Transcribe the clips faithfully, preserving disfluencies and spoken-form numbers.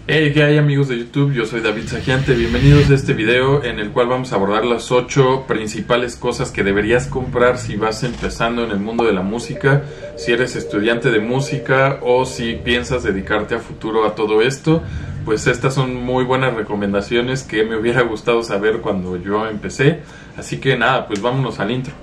Hey, ¿qué hay amigos de YouTube? Yo soy David Sagiante, bienvenidos a este video en el cual vamos a abordar las ocho principales cosas que deberías comprar si vas empezando en el mundo de la música, si eres estudiante de música o si piensas dedicarte a futuro a todo esto. Pues estas son muy buenas recomendaciones que me hubiera gustado saber cuando yo empecé, así que nada, pues vámonos al intro.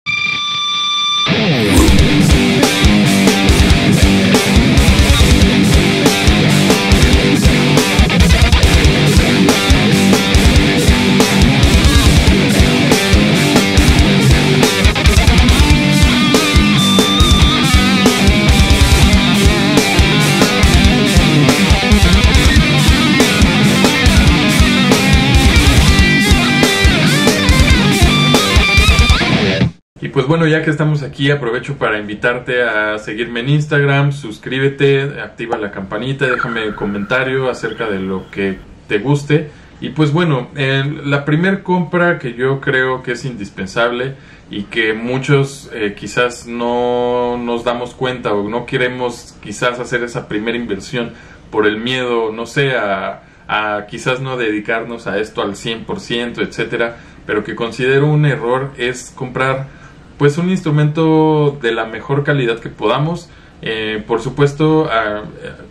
Y pues bueno, ya que estamos aquí, aprovecho para invitarte a seguirme en Instagram, suscríbete, activa la campanita, déjame un comentario acerca de lo que te guste. Y pues bueno, eh, la primer compra que yo creo que es indispensable y que muchos eh, quizás no nos damos cuenta o no queremos quizás hacer esa primera inversión por el miedo, no sé, a, a quizás no dedicarnos a esto al cien por ciento, etcétera, pero que considero un error es comprar pues un instrumento de la mejor calidad que podamos. Eh, por supuesto, a,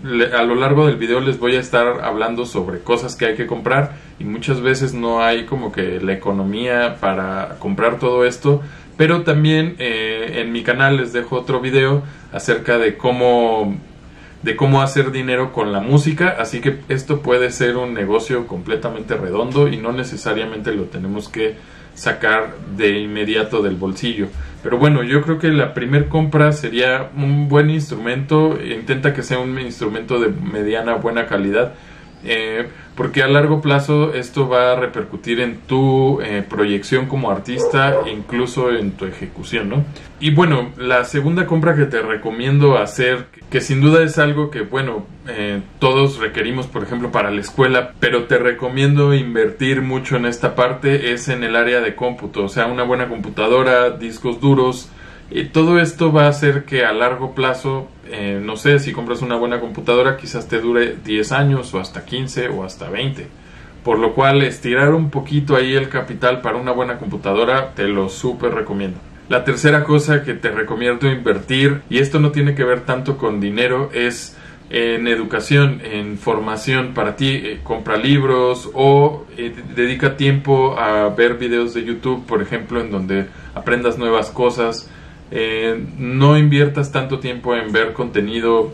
a lo largo del video les voy a estar hablando sobre cosas que hay que comprar y muchas veces no hay como que la economía para comprar todo esto, pero también eh, en mi canal les dejo otro video acerca de cómo de cómo hacer dinero con la música, así que esto puede ser un negocio completamente redondo y no necesariamente lo tenemos que sacar de inmediato del bolsillo. Pero bueno, yo creo que la primer compra sería un buen instrumento. Intenta que sea un instrumento de mediana buena calidad, eh, porque a largo plazo esto va a repercutir en tu eh, proyección como artista, incluso en tu ejecución, ¿no? Y bueno, la segunda compra que te recomiendo hacer, que sin duda es algo que, bueno, eh, todos requerimos, por ejemplo, para la escuela, pero te recomiendo invertir mucho en esta parte, es en el área de cómputo, o sea, una buena computadora, discos duros. Y todo esto va a hacer que a largo plazo, eh, no sé, si compras una buena computadora quizás te dure diez años o hasta quince o hasta veinte. Por lo cual estirar un poquito ahí el capital para una buena computadora te lo súper recomiendo. La tercera cosa que te recomiendo invertir, y esto no tiene que ver tanto con dinero, es en educación, en formación para ti. Eh, compra libros o eh, dedica tiempo a ver videos de YouTube, por ejemplo, en donde aprendas nuevas cosas. Eh, no inviertas tanto tiempo en ver contenido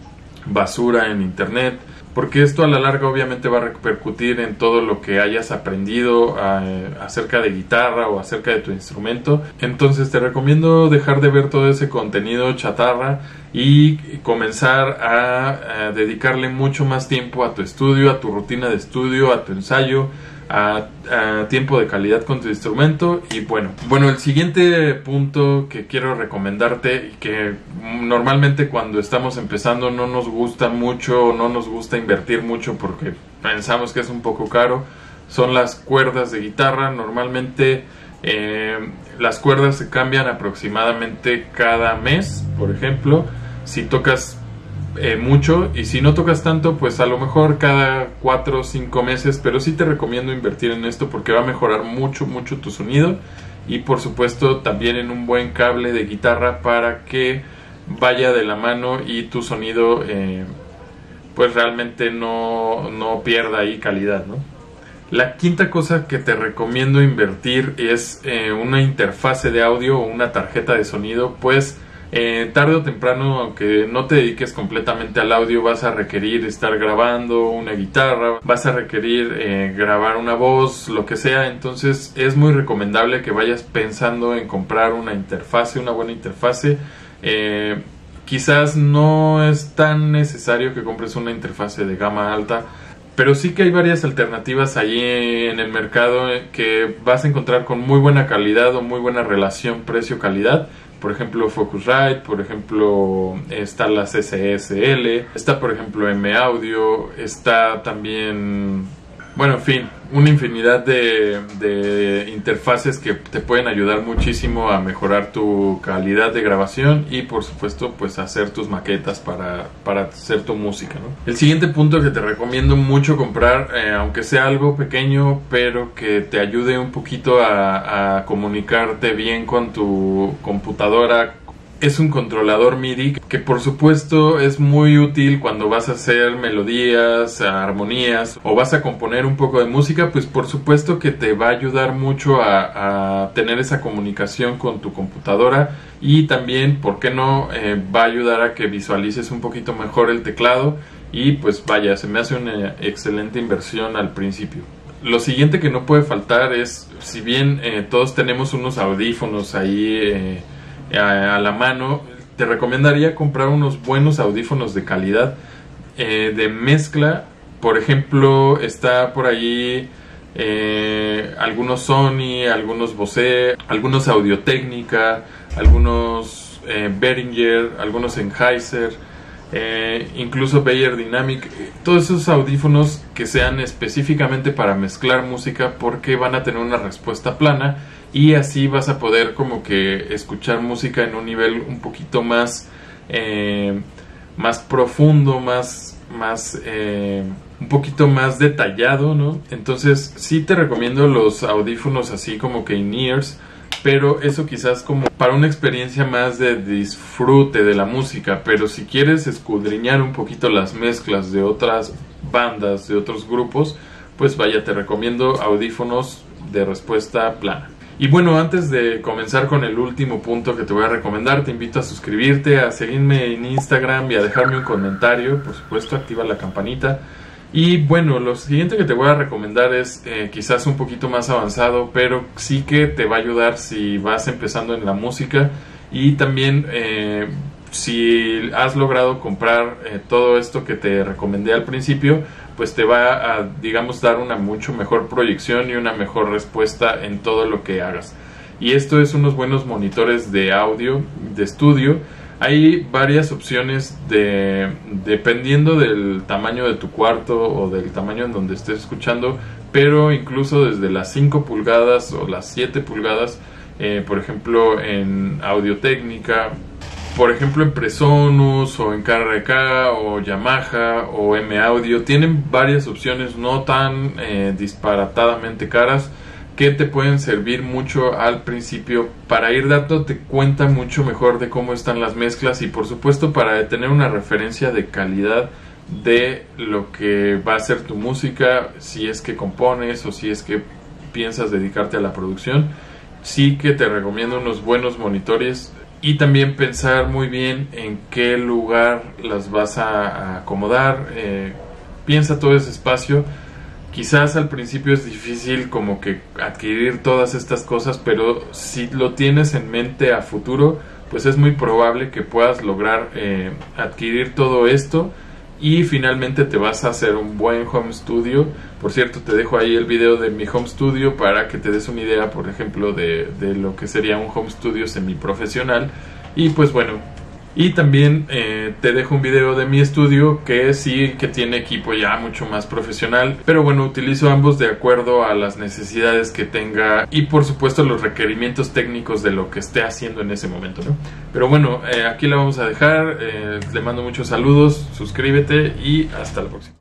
basura en internet, porque esto a la larga obviamente va a repercutir en todo lo que hayas aprendido eh, acerca de guitarra o acerca de tu instrumento. Entonces te recomiendo dejar de ver todo ese contenido chatarra y comenzar a, a dedicarle mucho más tiempo a tu estudio, a tu rutina de estudio, a tu ensayo, A, a tiempo de calidad con tu instrumento. Y bueno, bueno, el siguiente punto que quiero recomendarte y que normalmente cuando estamos empezando no nos gusta mucho, no nos gusta invertir mucho porque pensamos que es un poco caro, son las cuerdas de guitarra. Normalmente eh, las cuerdas se cambian aproximadamente cada mes, por ejemplo, si tocas Eh, mucho, y si no tocas tanto, pues a lo mejor cada cuatro o cinco meses, pero sí te recomiendo invertir en esto porque va a mejorar mucho mucho tu sonido, y por supuesto también en un buen cable de guitarra para que vaya de la mano y tu sonido eh, pues realmente no, no pierda ahí calidad, ¿no? La quinta cosa que te recomiendo invertir es eh, una interfase de audio o una tarjeta de sonido, pues Eh, tarde o temprano, aunque no te dediques completamente al audio, vas a requerir estar grabando una guitarra, vas a requerir eh, grabar una voz, lo que sea. Entonces es muy recomendable que vayas pensando en comprar una interfase, una buena interfase. Eh, quizás no es tan necesario que compres una interfase de gama alta, pero sí que hay varias alternativas allí en el mercado que vas a encontrar con muy buena calidad o muy buena relación precio-calidad. Por ejemplo, Focusrite, por ejemplo, está la C C S L, está por ejemplo M Audio, está también Bueno, en fin, una infinidad de, de interfaces que te pueden ayudar muchísimo a mejorar tu calidad de grabación y por supuesto pues hacer tus maquetas para, para hacer tu música, ¿no? El siguiente punto que te recomiendo mucho comprar, eh, aunque sea algo pequeño, pero que te ayude un poquito a, a comunicarte bien con tu computadora, es un controlador MIDI que por supuesto es muy útil cuando vas a hacer melodías, armonías o vas a componer un poco de música. Pues por supuesto que te va a ayudar mucho a, a tener esa comunicación con tu computadora y también, ¿por qué no?, eh, va a ayudar a que visualices un poquito mejor el teclado y pues vaya, se me hace una excelente inversión al principio. Lo siguiente que no puede faltar es, si bien eh, todos tenemos unos audífonos ahí eh, a, a la mano, te recomendaría comprar unos buenos audífonos de calidad, eh, de mezcla. Por ejemplo, está por ahí eh, algunos Sony, algunos Bose, algunos Audio-Técnica, algunos eh, Behringer, algunos Sennheiser, eh, incluso Beyerdynamic. Todos esos audífonos que sean específicamente para mezclar música, porque van a tener una respuesta plana y así vas a poder como que escuchar música en un nivel un poquito más eh, más profundo, más, más eh, un poquito más detallado, ¿no? Entonces sí te recomiendo los audífonos así como que in-ears, pero eso quizás como para una experiencia más de disfrute de la música. Pero si quieres escudriñar un poquito las mezclas de otras bandas, de otros grupos, pues vaya, te recomiendo audífonos de respuesta plana. Y bueno, antes de comenzar con el último punto que te voy a recomendar, te invito a suscribirte, a seguirme en Instagram y a dejarme un comentario. Por supuesto, activa la campanita. Y bueno, lo siguiente que te voy a recomendar es eh, quizás un poquito más avanzado, pero sí que te va a ayudar si vas empezando en la música. Y también eh, si has logrado comprar eh, todo esto que te recomendé al principio, pues te va a, digamos, dar una mucho mejor proyección y una mejor respuesta en todo lo que hagas. Y esto es unos buenos monitores de audio, de estudio. Hay varias opciones de, dependiendo del tamaño de tu cuarto o del tamaño en donde estés escuchando, pero incluso desde las cinco pulgadas o las siete pulgadas, eh, por ejemplo en Audio-Técnica, por ejemplo en Presonus o en K R K o Yamaha o M-Audio, tienen varias opciones no tan eh, disparatadamente caras, que te pueden servir mucho al principio para ir dándote cuenta mucho mejor de cómo están las mezclas y por supuesto para tener una referencia de calidad de lo que va a ser tu música, si es que compones o si es que piensas dedicarte a la producción. Sí que te recomiendo unos buenos monitores y también pensar muy bien en qué lugar las vas a, a acomodar. Eh, piensa todo ese espacio. Quizás al principio es difícil como que adquirir todas estas cosas, pero si lo tienes en mente a futuro, pues es muy probable que puedas lograr eh, adquirir todo esto y finalmente te vas a hacer un buen home studio. Por cierto, te dejo ahí el video de mi home studio para que te des una idea, por ejemplo, de, de lo que sería un home studio semiprofesional. Y pues bueno, y también eh, te dejo un video de mi estudio que sí que tiene equipo ya mucho más profesional, pero bueno, utilizo ambos de acuerdo a las necesidades que tenga y por supuesto los requerimientos técnicos de lo que esté haciendo en ese momento, ¿no? Pero bueno, eh, aquí la vamos a dejar. Eh, le mando muchos saludos, suscríbete y hasta la próxima.